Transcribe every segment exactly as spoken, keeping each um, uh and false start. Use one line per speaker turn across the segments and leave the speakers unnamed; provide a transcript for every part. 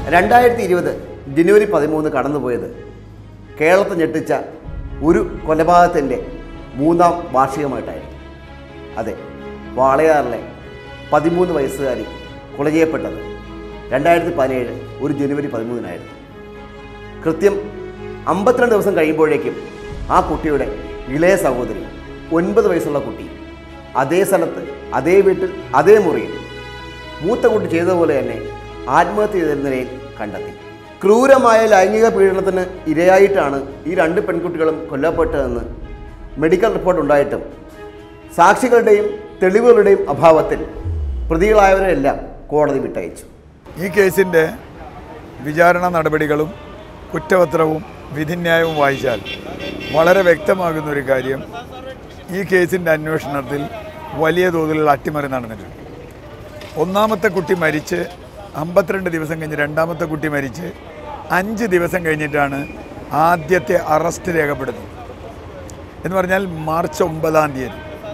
രണ്ടായിരത്തി ഇരുപത് ജനുവരി പതിമൂന്ന് കടന്നുപോയത് കേരളത്തെ ഞെട്ടിച്ച ഒരു കൊലപാതകത്തിൻ്റെ മൂന്നാം വാർഷികമായിട്ടായിരുന്നു. അതെ, വാളയാറിലെ പതിമൂന്ന് വയസ്സുകാരി കൊല ചെയ്യപ്പെട്ടത് രണ്ടായിരത്തി പതിനേഴ് ഒരു ജനുവരി പതിമൂന്നിനായിരുന്നു. കൃത്യം അമ്പത്തിരണ്ട് ദിവസം കഴിയുമ്പോഴേക്കും ആ കുട്ടിയുടെ ഇളയ സഹോദരി ഒൻപത് വയസ്സുള്ള കുട്ടി അതേ സ്ഥലത്ത്, അതേ വീട്ടിൽ, അതേ മുറിയിൽ മൂത്ത കുട്ടി ചെയ്തതുപോലെ തന്നെ ആത്മഹത്യ ചെയ്ത നിലയിൽ കണ്ടെത്തി. ക്രൂരമായ ലൈംഗിക പീഡനത്തിന് ഇരയായിട്ടാണ് ഈ രണ്ട് പെൺകുട്ടികളും കൊല്ലപ്പെട്ടതെന്ന് മെഡിക്കൽ റിപ്പോർട്ട് ഉണ്ടായിട്ടും സാക്ഷികളുടെയും തെളിവുകളുടെയും അഭാവത്തിൽ പ്രതികളായവരെല്ലാം കോടതി വിട്ടയച്ചു.
ഈ കേസിൻ്റെ വിചാരണ നടപടികളും കുറ്റപത്രവും വിധിന്യായവും വായിച്ചാൽ വളരെ വ്യക്തമാകുന്നൊരു കാര്യം, ഈ കേസിൻ്റെ അന്വേഷണത്തിൽ വലിയ തോതിലുള്ള അട്ടിമറി നടന്നിട്ടുണ്ട്. ഒന്നാമത്തെ കുട്ടി മരിച്ച് അമ്പത്തിരണ്ട് ദിവസം കഴിഞ്ഞ് രണ്ടാമത്തെ കുട്ടി മരിച്ച് അഞ്ച് ദിവസം കഴിഞ്ഞിട്ടാണ് ആദ്യത്തെ അറസ്റ്റ് രേഖപ്പെടുത്തുന്നത്. എന്ന് പറഞ്ഞാൽ മാർച്ച് ഒമ്പതാം തീയതി.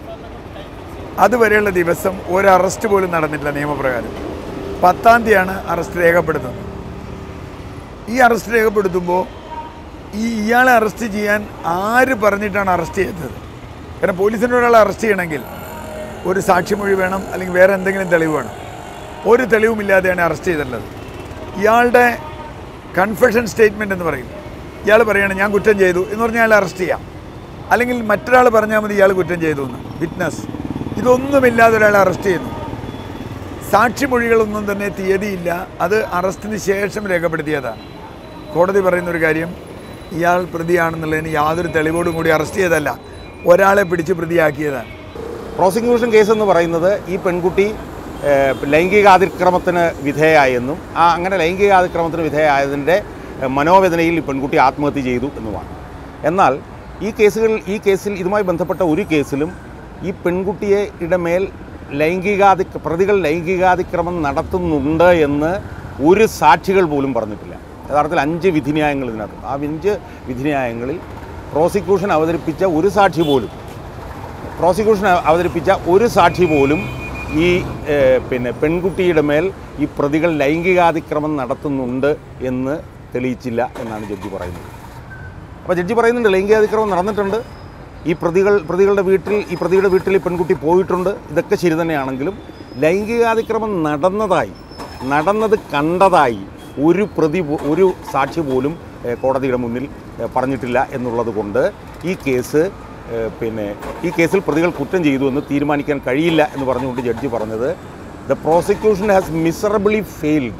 അതുവരെയുള്ള ദിവസം ഒരു അറസ്റ്റ് പോലും നടന്നിട്ടില്ല നിയമപ്രകാരം. പത്താം തീയതിയാണ് അറസ്റ്റ് രേഖപ്പെടുത്തുന്നത്. ഈ അറസ്റ്റ് രേഖപ്പെടുത്തുമ്പോൾ ഈ ഇയാളെ അറസ്റ്റ് ചെയ്യാൻ ആര് പറഞ്ഞിട്ടാണ് അറസ്റ്റ് ചെയ്തത്? കാരണം പോലീസിൻ്റെ ഒരാളെ അറസ്റ്റ് ചെയ്യണമെങ്കിൽ ഒരു സാക്ഷിമൊഴി വേണം, അല്ലെങ്കിൽ വേറെ എന്തെങ്കിലും തെളിവ് വേണം. ഒരു തെളിവുമില്ലാതെയാണ് അറസ്റ്റ് ചെയ്തിട്ടുള്ളത്. ഇയാളുടെ കൺഫെഷൻ സ്റ്റേറ്റ്മെൻറ്റ് എന്ന് പറയും. ഇയാൾ പറയുകയാണ് ഞാൻ കുറ്റം ചെയ്തു എന്ന് പറഞ്ഞാൽ അയാൾ അറസ്റ്റ് ചെയ്യാം, അല്ലെങ്കിൽ മറ്റൊരാൾ പറഞ്ഞാൽ മതി ഇയാൾ കുറ്റം ചെയ്തു എന്ന്. വിറ്റ്നസ് ഇതൊന്നുമില്ലാതെ ഒരാളെ അറസ്റ്റ് ചെയ്യുന്നു. സാക്ഷിമൊഴികളൊന്നും തന്നെ തീയതിയില്ല, അത് അറസ്റ്റിന് ശേഷം രേഖപ്പെടുത്തിയതാണ്. കോടതി പറയുന്നൊരു കാര്യം, ഇയാൾ പ്രതിയാണെന്നുള്ളതിന് യാതൊരു തെളിവോടും കൂടി അറസ്റ്റ് ചെയ്തതല്ല, ഒരാളെ പിടിച്ച് പ്രതിയാക്കിയതാണ്.
പ്രോസിക്യൂഷൻ കേസ് എന്ന് പറയുന്നത് ഈ പെൺകുട്ടി ലൈംഗികാതിക്രമത്തിന് വിധേയമായെന്നും ആ അങ്ങനെ ലൈംഗികാതിക്രമത്തിന് വിധേയമായതിൻ്റെ മനോവേദനയിൽ ഈ പെൺകുട്ടി ആത്മഹത്യ ചെയ്തു എന്നുമാണ്. എന്നാൽ ഈ കേസുകളിൽ ഈ കേസിൽ ഇതുമായി ബന്ധപ്പെട്ട ഒരു കേസിലും ഈ പെൺകുട്ടിയുടെ മേൽ ലൈംഗികാതി പ്രതികൾ ലൈംഗികാതിക്രമം നടത്തുന്നുണ്ട് എന്ന് ഒരു സാക്ഷികൾ പോലും പറഞ്ഞിട്ടില്ല. യഥാർത്ഥത്തിൽ അഞ്ച് വിധിന്യായങ്ങൾ ഇതിനകത്ത്. ആ അഞ്ച് വിധിന്യായങ്ങളിൽ പ്രോസിക്യൂഷൻ അവതരിപ്പിച്ച ഒരു സാക്ഷി പോലും പ്രോസിക്യൂഷൻ അവതരിപ്പിച്ച ഒരു സാക്ഷി പോലും ഈ പിന്നെ പെൺകുട്ടിയുടെ മേൽ ഈ പ്രതികൾ ലൈംഗികാതിക്രമം നടത്തുന്നുണ്ട് എന്ന് തെളിയിച്ചില്ല എന്നാണ് ജഡ്ജി പറയുന്നത്. അപ്പോൾ ജഡ്ജി പറയുന്നുണ്ട് ലൈംഗികാതിക്രമം നടന്നിട്ടുണ്ട്, ഈ പ്രതികൾ പ്രതികളുടെ വീട്ടിൽ ഈ പ്രതിയുടെ വീട്ടിൽ ഈ പെൺകുട്ടി പോയിട്ടുണ്ട്, ഇതൊക്കെ ശരി തന്നെയാണെങ്കിലും ലൈംഗികാതിക്രമം നടന്നതായി നടന്നത് കണ്ടതായി ഒരു പ്രതി ഒരു സാക്ഷി പോലും കോടതിയുടെ മുന്നിൽ പറഞ്ഞിട്ടില്ല എന്നുള്ളത് കൊണ്ട് ഈ കേസ് പിന്നെ ഈ കേസിൽ പ്രതികൾ കുറ്റം ചെയ്തു എന്ന് തീരുമാനിക്കാൻ കഴിയില്ല എന്ന് പറഞ്ഞുകൊണ്ട് ജഡ്ജി പറഞ്ഞത് the prosecution has miserably failed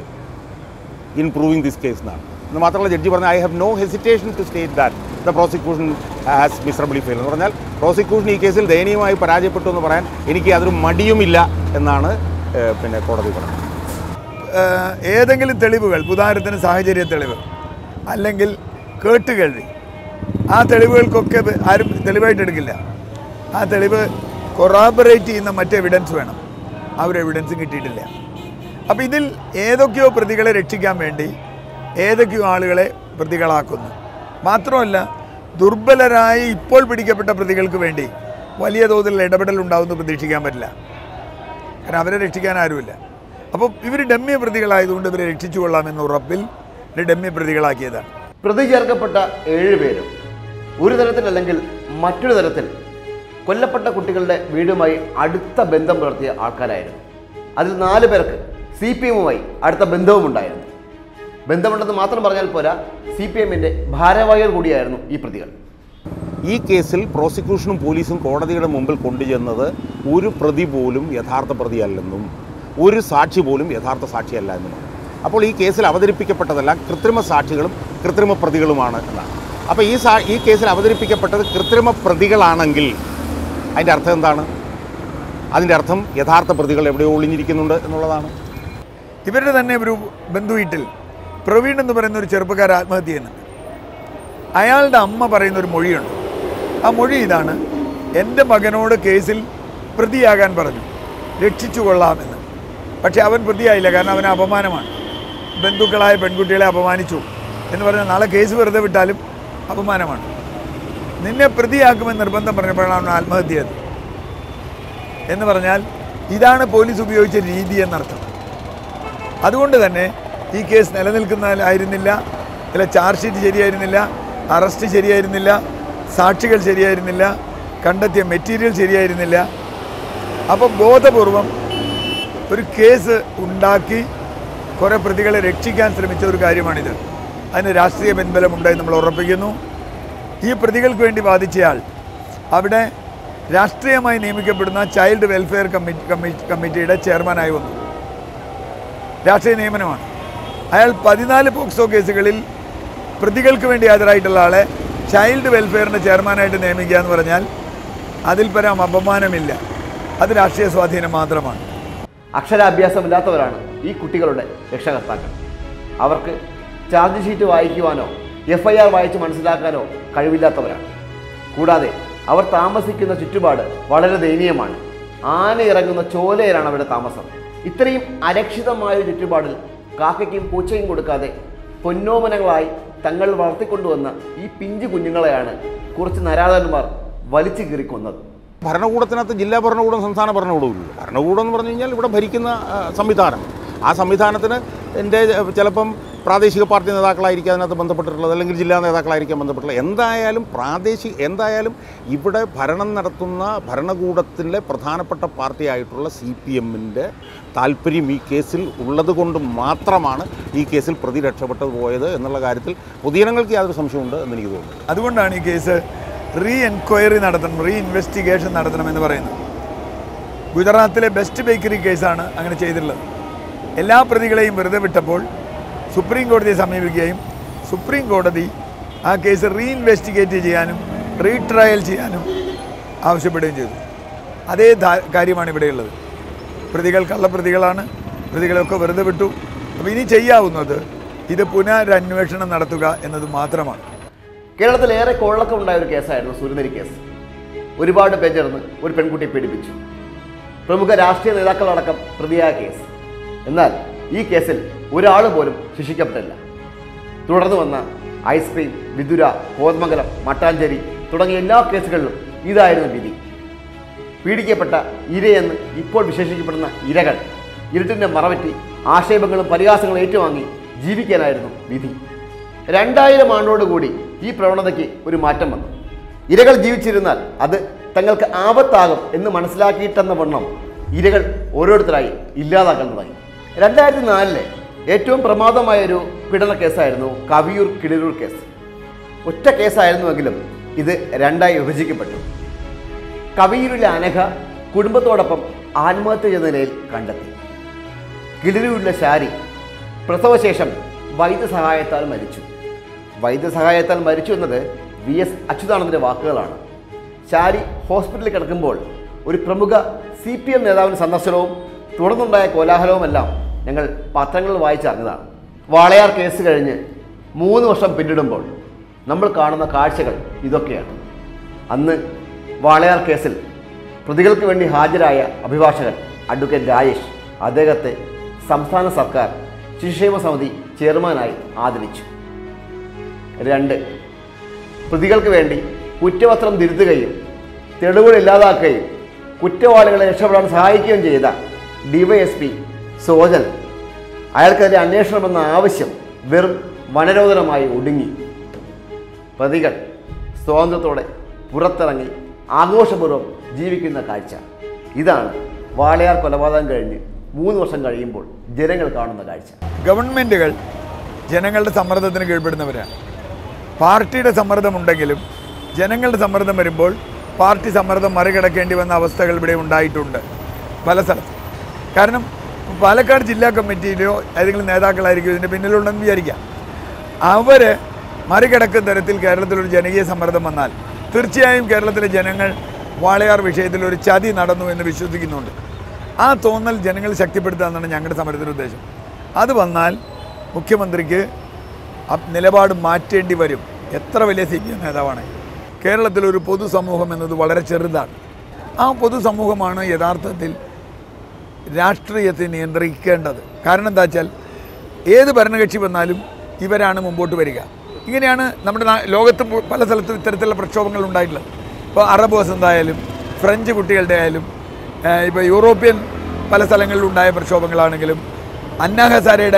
in proving this case എന്നാണ്. എന്ന് മാത്രമല്ല ജഡ്ജി പറഞ്ഞത് I have no hesitation to state that the prosecution has miserably failed എന്ന് പറഞ്ഞാൽ പ്രോസിക്യൂഷൻ ഈ കേസിൽ ദയനീയമായി പരാജയപ്പെട്ടു എന്ന് പറയാൻ എനിക്ക് യാതൊരു മടിയുമില്ല എന്നാണ് പിന്നെ കോടതി പറഞ്ഞത്.
ഏതെങ്കിലും തെളിവുകൾ, ഉദാഹരണത്തിന് സാഹചര്യ തെളിവ് അല്ലെങ്കിൽ കേട്ടുകേൾവി, ആ തെളിവുകൾക്കൊക്കെ ആരും തെളിവായിട്ട് എടുക്കില്ല. ആ തെളിവ് കൊറാബറേറ്റ് ചെയ്യുന്ന മറ്റ് എവിഡൻസ് വേണം. ആ ഒരു എവിഡൻസും കിട്ടിയിട്ടില്ല. അപ്പോൾ ഇതിൽ ഏതൊക്കെയോ പ്രതികളെ രക്ഷിക്കാൻ വേണ്ടി ഏതൊക്കെയോ ആളുകളെ പ്രതികളാക്കുന്നു. മാത്രമല്ല ദുർബലരായി ഇപ്പോൾ പിടിക്കപ്പെട്ട പ്രതികൾക്ക് വേണ്ടി വലിയ തോതിലുള്ള ഇടപെടൽ ഉണ്ടാവുമെന്ന് പ്രതീക്ഷിക്കാൻ പറ്റില്ല. കാരണം അവരെ രക്ഷിക്കാൻ ആരുമില്ല. അപ്പോൾ ഇവർ ഡമ്മി പ്രതികളായതുകൊണ്ട് ഇവരെ രക്ഷിച്ചു കൊള്ളാമെന്ന ഉറപ്പിൽ ഇവർ ഡമ്മി പ്രതികളാക്കിയതാണ്.
പ്രതി ചേർക്കപ്പെട്ട ഏഴുപേരും ഒരു തരത്തിലല്ലെങ്കിൽ മറ്റൊരു തരത്തിൽ കൊല്ലപ്പെട്ട കുട്ടികളുടെ വീടുമായി അടുത്ത ബന്ധം പുലർത്തിയ ആൾക്കാരായിരുന്നു. അതിൽ നാല് പേർക്ക് സി പി എമ്മുമായി അടുത്ത ബന്ധവുമുണ്ടായിരുന്നു. ബന്ധമുണ്ടെന്ന് മാത്രം പറഞ്ഞാൽ പോരാ, സി പി എമ്മിൻ്റെ ഭാരവാഹികൾ കൂടിയായിരുന്നു ഈ പ്രതികൾ.
ഈ കേസിൽ പ്രോസിക്യൂഷനും പോലീസും കോടതിയുടെ മുമ്പിൽ കൊണ്ടുചെന്നത് ഒരു പ്രതി പോലും യഥാർത്ഥ പ്രതിയല്ലെന്നും ഒരു സാക്ഷി പോലും യഥാർത്ഥ സാക്ഷിയല്ല എന്നുമാണ്. അപ്പോൾ ഈ കേസിൽ അവതരിപ്പിക്കപ്പെട്ടതെല്ലാം കൃത്രിമ സാക്ഷികളും കൃത്രിമ പ്രതികളുമാണ് എന്നാണ്. അപ്പോൾ ഈ സാ ഈ കേസിൽ അവതരിപ്പിക്കപ്പെട്ടത് കൃത്രിമ പ്രതികളാണെങ്കിൽ അതിൻ്റെ അർത്ഥം എന്താണ്? അതിൻ്റെ അർത്ഥം യഥാർത്ഥ പ്രതികൾ എവിടെയോ ഒളിഞ്ഞിരിക്കുന്നുണ്ട് എന്നുള്ളതാണ്.
ഇവരുടെ തന്നെ ഒരു ബന്ധു വീട്ടിൽ പ്രവീൺ എന്ന് പറയുന്ന ഒരു ചെറുപ്പക്കാരൻ ആത്മഹത്യ ചെയ്യുന്നുണ്ട്. അയാളുടെ അമ്മ പറയുന്നൊരു മൊഴിയുണ്ട്. ആ മൊഴി ഇതാണ്: എൻ്റെ മകനോട് കേസിൽ പ്രതിയാകാൻ പറഞ്ഞു, രക്ഷിച്ചു കൊള്ളാമെന്ന്. പക്ഷേ അവൻ പ്രതിയായില്ല, കാരണം അവന് അപമാനമാണ്. ബന്ധുക്കളായ പെൺകുട്ടികളെ അപമാനിച്ചു എന്ന് പറഞ്ഞാൽ നാളെ കേസ് വെറുതെ വിട്ടാലും അപമാനമാണ്. നിന്നെ പ്രതിയാക്കുമെന്ന് നിർബന്ധം പറഞ്ഞപ്പോഴാണ് ആത്മഹത്യ ചെയ്തത് എന്ന് പറഞ്ഞാൽ ഇതാണ് പോലീസ് ഉപയോഗിച്ച രീതി എന്നർത്ഥം. അതുകൊണ്ട് തന്നെ ഈ കേസ് നിലനിൽക്കുന്നതായിരുന്നില്ല, ചില ചാർജ് ഷീറ്റ് ശരിയായിരുന്നില്ല, അറസ്റ്റ് ശരിയായിരുന്നില്ല, സാക്ഷികൾ ശരിയായിരുന്നില്ല, കണ്ടെത്തിയ മെറ്റീരിയൽ ശരിയായിരുന്നില്ല. അപ്പോൾ ബോധപൂർവം ഒരു കേസ് ഉണ്ടാക്കി കുറേ പ്രതികളെ രക്ഷിക്കാൻ ശ്രമിച്ച ഒരു കാര്യമാണിത്. അതിന് രാഷ്ട്രീയ പിൻബലമുണ്ടായി നമ്മൾ ഉറപ്പിക്കുന്നു. ഈ പ്രതികൾക്ക് വേണ്ടി വാദിച്ചയാൾ അവിടെ രാഷ്ട്രീയമായി നിയമിക്കപ്പെടുന്ന ചൈൽഡ് വെൽഫെയർ കമ്മിറ്റി കമ്മിറ്റിയുടെ ചെയർമാനായി വന്നു. രാഷ്ട്രീയ നിയമനമാണ്. അയാൾ പതിനാല് പോക്സോ കേസുകളിൽ പ്രതികൾക്ക് വേണ്ടി ഹാജരായിട്ടുള്ള ആളെ ചൈൽഡ് വെൽഫെയറിൻ്റെ ചെയർമാനായിട്ട് നിയമിക്കുക എന്ന് പറഞ്ഞാൽ അതിൽ പരം അപമാനമില്ല. അത് രാഷ്ട്രീയ സ്വാധീനം മാത്രമാണ്.
അക്ഷരാഭ്യാസമില്ലാത്തവരാണ് ഈ കുട്ടികളുടെ രക്ഷകർത്താക്കൾ. അവർക്ക് ചാർജ് ഷീറ്റ് വായിക്കുവാനോ എഫ് ഐ ആർ വായിച്ച് മനസ്സിലാക്കാനോ കഴിവില്ലാത്തവരാണ്. കൂടാതെ അവർ താമസിക്കുന്ന ചുറ്റുപാട് വളരെ ദയനീയമാണ്. ആന ഇറങ്ങുന്ന ചോലയിലാണ് അവരുടെ താമസം. ഇത്രയും അരക്ഷിതമായ ചുറ്റുപാടിൽ കാക്കയ്ക്കും പൂച്ചയും കൊടുക്കാതെ പൊന്നോമനങ്ങളായി തങ്ങൾ വളർത്തിക്കൊണ്ടുവന്ന ഈ പിഞ്ചു കുഞ്ഞുങ്ങളെയാണ് കുറച്ച് നരാധന്മാർ വലിച്ചു കീറിക്കൊന്നത്.
ഭരണകൂടത്തിനകത്ത് ജില്ലാ ഭരണകൂടം, സംസ്ഥാന ഭരണകൂടവും ഇല്ല. ഭരണകൂടം എന്ന് പറഞ്ഞു കഴിഞ്ഞാൽ ഇവിടെ ഭരിക്കുന്ന സംവിധാനം. ആ സംവിധാനത്തിന് എൻ്റെ ചിലപ്പം പ്രാദേശിക പാർട്ടി നേതാക്കളായിരിക്കും അതിനകത്ത് ബന്ധപ്പെട്ടിട്ടുള്ളത്, അല്ലെങ്കിൽ ജില്ലാ നേതാക്കളായിരിക്കാം ബന്ധപ്പെട്ടുള്ളത്. എന്തായാലും പ്രാദേശിക എന്തായാലും ഇവിടെ ഭരണം നടത്തുന്ന ഭരണകൂടത്തിൻ്റെ പ്രധാനപ്പെട്ട പാർട്ടിയായിട്ടുള്ള സി പി എമ്മിൻ്റെ താല്പര്യം ഈ കേസിൽ ഉള്ളത് കൊണ്ട് മാത്രമാണ് ഈ കേസിൽ പ്രതി രക്ഷപ്പെട്ടു പോയത് എന്നുള്ള കാര്യത്തിൽ പൊതുജനങ്ങൾക്ക് യാതൊരു സംശയമുണ്ട് എന്നെനിക്ക് തോന്നുന്നു.
അതുകൊണ്ടാണ് ഈ കേസ് റീ എൻക്വയറി നടത്തണം, റീ ഇൻവെസ്റ്റിഗേഷൻ നടത്തണമെന്ന് പറയുന്നത്. ഗുജറാത്തിലെ ബെസ്റ്റ് ബേക്കറി കേസാണ് അങ്ങനെ ചെയ്തിട്ടുള്ളത്. എല്ലാ പ്രതികളെയും വെറുതെ വിട്ടപ്പോൾ സുപ്രീം കോടതിയെ സമീപിക്കുകയും സുപ്രീം കോടതി ആ കേസ് റീ ഇൻവെസ്റ്റിഗേറ്റ് ചെയ്യാനും റീട്രയൽ ചെയ്യാനും ആവശ്യപ്പെടുകയും ചെയ്തു. അതേ കാര്യമാണ് ഇവിടെയുള്ളത്. പ്രതികൾ കള്ളപ്രതികളാണ്, പ്രതികളെയൊക്കെ വെറുതെ വിട്ടു. അപ്പോൾ ഇനി ചെയ്യാവുന്നത് ഇത് പുനരന്വേഷണം നടത്തുക എന്നത് മാത്രമാണ്.
കേരളത്തിൽ ഏറെ കോളക്കമുണ്ടായ ഒരു കേസായിരുന്നു സൂര്യനെരി കേസ്. ഒരുപാട് പേർ ചേർന്ന് ഒരു പെൺകുട്ടിയെ പീഡിപ്പിച്ചു. പ്രമുഖ രാഷ്ട്രീയ നേതാക്കളടക്കം പ്രതിയായ കേസ്. എന്നാൽ ഈ കേസിൽ ഒരാൾ പോലും ശിക്ഷിക്കപ്പെട്ടില്ല. തുടർന്ന് വന്ന ഐസ്ക്രീം, വിതുര, കോതമംഗലം, മട്ടാഞ്ചേരി തുടങ്ങിയ എല്ലാ കേസുകളിലും ഇതായിരുന്നു വിധി. പീഡിക്കപ്പെട്ട ഇരയെന്ന് ഇപ്പോൾ വിശേഷിക്കപ്പെടുന്ന ഇരകൾ ഇരുട്ടിൻ്റെ മറവറ്റി ആക്ഷേപങ്ങളും പരിഹാസങ്ങളും ഏറ്റുവാങ്ങി ജീവിക്കാനായിരുന്നു വിധി. രണ്ടായിരം ആണ്ടോടുകൂടി ഈ പ്രവണതയ്ക്ക് ഒരു മാറ്റം വന്നു. ഇരകൾ ജീവിച്ചിരുന്നാൽ അത് തങ്ങൾക്ക് ആപത്താകും എന്ന് മനസ്സിലാക്കിയിട്ടെന്ന വണ്ണം ഇരകൾ ഓരോരുത്തരായി ഇല്ലാതാക്കാൻ തുടങ്ങി. രണ്ടായിരത്തി നാലിലെ ഏറ്റവും പ്രമാദമായൊരു പീഡന കേസായിരുന്നു കവിയൂർ കിളിരൂർ കേസ്. ഒറ്റ കേസായിരുന്നുവെങ്കിലും ഇത് രണ്ടായി വിഭജിക്കപ്പെട്ടു. കവിയൂരിലെ അനഘ കുടുംബത്തോടൊപ്പം ആത്മഹത്യ ചെയ്ത നിലയിൽ കണ്ടെത്തി. കിളിരൂരിലെ ശാരി പ്രസവശേഷം വൈദ്യസഹായത്താൽ മരിച്ചു. വൈദ്യസഹായത്താൽ മരിച്ചു എന്നത് വി എസ് അച്യുതാനന്ദൻ്റെ വാക്കുകളാണ്. ശാരി ഹോസ്പിറ്റലിൽ കിടക്കുമ്പോൾ ഒരു പ്രമുഖ സി പി എം നേതാവിൻ്റെ സന്ദർശനവും തുടർന്നുണ്ടായ കോലാഹലവുമെല്ലാം ഞങ്ങൾ പത്രങ്ങളിൽ വായിച്ചറിഞ്ഞതാണ്. വാളയാർ കേസ് കഴിഞ്ഞ് മൂന്ന് വർഷം പിന്നിടുമ്പോൾ നമ്മൾ കാണുന്ന കാഴ്ചകൾ ഇതൊക്കെയാണ്. അന്ന് വാളയാർ കേസിൽ പ്രതികൾക്ക് വേണ്ടി ഹാജരായ അഭിഭാഷകൻ അഡ്വക്കേറ്റ് രാജേഷ് അദ്ദേഹത്തെ സംസ്ഥാന സർക്കാർ ശിശുക്ഷേമ സമിതി ചെയർമാനായി ആദരിച്ചു. രണ്ട്, പ്രതികൾക്ക് വേണ്ടി കുറ്റപത്രം തിരുത്തുകയും തെളിവുകൾ ഇല്ലാതാക്കുകയും കുറ്റവാളികളെ രക്ഷപ്പെടാൻ സഹായിക്കുകയും ചെയ്ത ഡിവൈഎസ്പി സോജൻ അയാൾക്കെതിരെ അന്വേഷണമെന്ന ആവശ്യം വെറും വനരോധനമായി ഒടുങ്ങി. പ്രതികൾ സ്വാതന്ത്ര്യത്തോടെ പുറത്തിറങ്ങി ആഘോഷപൂർവ്വം ജീവിക്കുന്ന കാഴ്ച. ഇതാണ് വാളയാർ കൊലപാതകം കഴിഞ്ഞ് മൂന്ന് വർഷം കഴിയുമ്പോൾ ജനങ്ങൾ കാണുന്ന കാഴ്ച.
ഗവൺമെൻറ്റുകൾ ജനങ്ങളുടെ സമ്മർദ്ദത്തിന് കീഴ്പ്പെടുന്നവരാണ്. പാർട്ടിയുടെ സമ്മർദ്ദമുണ്ടെങ്കിലും ജനങ്ങളുടെ സമ്മർദ്ദം വരുമ്പോൾ പാർട്ടി സമ്മർദ്ദം മറികടക്കേണ്ടി വന്ന അവസ്ഥകൾ ഇവിടെ ഉണ്ടായിട്ടുണ്ട് പല സ്ഥലത്തും. കാരണം പാലക്കാട് ജില്ലാ കമ്മിറ്റിയിലോ ഏതെങ്കിലും നേതാക്കളായിരിക്കും ഇതിൻ്റെ പിന്നിലുണ്ടെന്ന് വിചാരിക്കാം. അവർ മറികടക്കുന്ന തരത്തിൽ കേരളത്തിലൊരു ജനകീയ സമ്മർദ്ദം വന്നാൽ തീർച്ചയായും കേരളത്തിലെ ജനങ്ങൾ വാളയാർ വിഷയത്തിൽ ഒരു ചതി നടന്നു എന്ന് വിശ്വസിക്കുന്നുണ്ട്. ആ തോന്നൽ ജനങ്ങൾ ശക്തിപ്പെടുത്തുക എന്നാണ് ഞങ്ങളുടെ സമരത്തിൻ്റെ ഉദ്ദേശം. അത് വന്നാൽ മുഖ്യമന്ത്രിക്ക് നിലപാട് മാറ്റേണ്ടി വരും. എത്ര വലിയ സി പി എം നേതാവാണ്. കേരളത്തിലൊരു പൊതുസമൂഹം എന്നത് വളരെ ചെറുതാണ്. ആ പൊതുസമൂഹമാണ് യഥാർത്ഥത്തിൽ രാഷ്ട്രീയത്തെ നിയന്ത്രിക്കേണ്ടത്. കാരണം എന്താ വെച്ചാൽ ഏത് ഭരണകക്ഷി വന്നാലും ഇവരാണ് മുമ്പോട്ട് വരിക. ഇങ്ങനെയാണ് നമ്മുടെ ലോകത്ത് പല സ്ഥലത്തും ഇത്തരത്തിലുള്ള പ്രക്ഷോഭങ്ങൾ ഉണ്ടായിട്ടുള്ളത്. ഇപ്പോൾ അറബ് വസന്തായാലും ഫ്രഞ്ച് കുട്ടികളുടെ ആയാലും ഇപ്പോൾ യൂറോപ്യൻ പല സ്ഥലങ്ങളിലുണ്ടായ പ്രക്ഷോഭങ്ങളാണെങ്കിലും അന്നാ ഹസാരയുടെ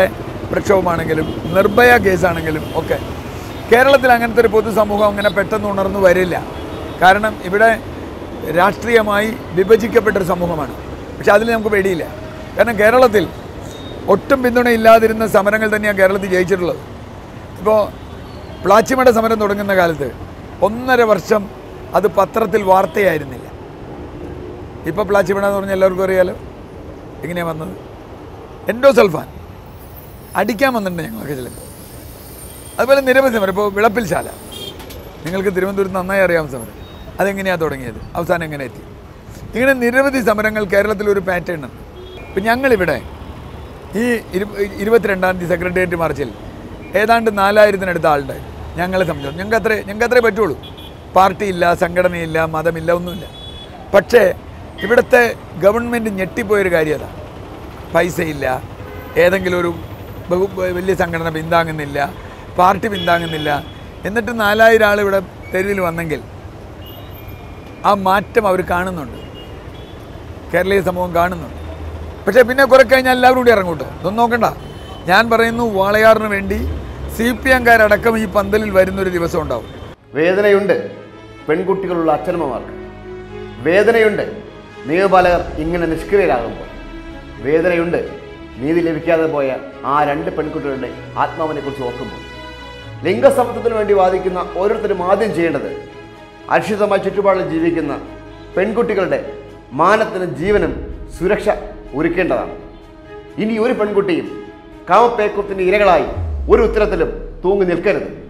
പ്രക്ഷോഭമാണെങ്കിലും നിർഭയ കേസാണെങ്കിലും ഒക്കെ കേരളത്തിൽ അങ്ങനത്തെ ഒരു പൊതുസമൂഹം അങ്ങനെ പെട്ടെന്ന് ഉണർന്നു വരില്ല. കാരണം ഇവിടെ രാഷ്ട്രീയമായി വിഭജിക്കപ്പെട്ടൊരു സമൂഹമാണ്. പക്ഷെ അതിൽ നമുക്ക് പേടിയില്ല. കാരണം കേരളത്തിൽ ഒട്ടും പിന്തുണയില്ലാതിരുന്ന സമരങ്ങൾ തന്നെയാണ് കേരളത്തിൽ ജയിച്ചിട്ടുള്ളത്. ഇപ്പോൾ പ്ലാച്ചിമട സമരം തുടങ്ങുന്ന കാലത്ത് ഒന്നര വർഷം അത് പത്രത്തിൽ വാർത്തയായിരുന്നില്ല. ഇപ്പോൾ പ്ലാച്ചിമട എന്ന് പറഞ്ഞാൽ എല്ലാവർക്കും അറിയാലോ എങ്ങനെയാണ് വന്നത്. എൻഡോസൾഫാൻ അടിക്കാൻ വന്നിട്ടുണ്ട് ഞങ്ങളൊക്കെ ചിലപ്പോൾ. അതുപോലെ നിരവധി സമരം. ഇപ്പോൾ വിളപ്പിൽ ശാല, നിങ്ങൾക്ക് തിരുവനന്തപുരത്ത് നന്നായി അറിയാവുന്ന സമരം, അതെങ്ങനെയാണ് തുടങ്ങിയത്, അവസാനം എങ്ങനെ എത്തി. ഇങ്ങനെ നിരവധി സമരങ്ങൾ കേരളത്തിലൊരു പാറ്റേൺ ഉണ്ട്. ഇപ്പം ഞങ്ങളിവിടെ ഈ ഇരു ഇരുപത്തിരണ്ടാം തീയതി സെക്രട്ടേറിയറ്റ് മാർച്ചിൽ ഏതാണ്ട് നാലായിരത്തിനടുത്ത ആളുണ്ടായി. ഞങ്ങളെ സംബന്ധിച്ചു ഞങ്ങൾക്ക് അത്രേ ഞങ്ങൾക്ക് അത്രേ പറ്റുള്ളൂ. പാർട്ടിയില്ല, സംഘടനയില്ല, മതമില്ല, ഒന്നുമില്ല. പക്ഷേ ഇവിടുത്തെ ഗവൺമെൻറ് ഞെട്ടിപ്പോയൊരു കാര്യം അതാണ്. പൈസയില്ല, ഏതെങ്കിലും ഒരു ബഹു വലിയ സംഘടന പിന്താങ്ങുന്നില്ല, പാർട്ടി പിന്താങ്ങുന്നില്ല. എന്നിട്ട് നാലായിരം ആൾ ഇവിടെ തെരുവിൽ വന്നെങ്കിൽ ആ മാറ്റം അവർ കാണുന്നുണ്ട്, കേരളീയ സമൂഹം കാണുന്നുണ്ട്. പക്ഷേ പിന്നെ കുറെ കഴിഞ്ഞാൽ എല്ലാവരും കൂടി ഇറങ്ങൂട്ടോ. ഇതൊന്നും നോക്കണ്ട. ഞാൻ പറയുന്നു, വാളയാറിന് വേണ്ടി സി പി എംകാരടക്കം ഈ പന്തലിൽ വരുന്നൊരു ദിവസം ഉണ്ടാവും.
വേദനയുണ്ട് പെൺകുട്ടികളുള്ള അച്ഛനമ്മമാർക്ക്, വേദനയുണ്ട് നിയമപാലകർ ഇങ്ങനെ നിഷ്ക്രിയരാകുമ്പോൾ, വേദനയുണ്ട് നീതി ലഭിക്കാതെ പോയ ആ രണ്ട് പെൺകുട്ടികളുടെ ആത്മാവിനെ കുറിച്ച് ഓർക്കുമ്പോൾ. ലിംഗസമത്വത്തിന് വേണ്ടി വാദിക്കുന്ന ഓരോരുത്തരും ആദ്യം ചെയ്യേണ്ടത് അരക്ഷിതമായ ചുറ്റുപാടിൽ ജീവിക്കുന്ന പെൺകുട്ടികളുടെ മാനത്തിനും ജീവനും സുരക്ഷ ഒരുക്കേണ്ടതാണ്. ഇനി ഒരു പെൺകുട്ടിയും കാമപ്പേക്കൂത്തിന്റെ ഇരകളായി ഒരു ഉത്തരത്തിലും തൂങ്ങി നിൽക്കരുത്.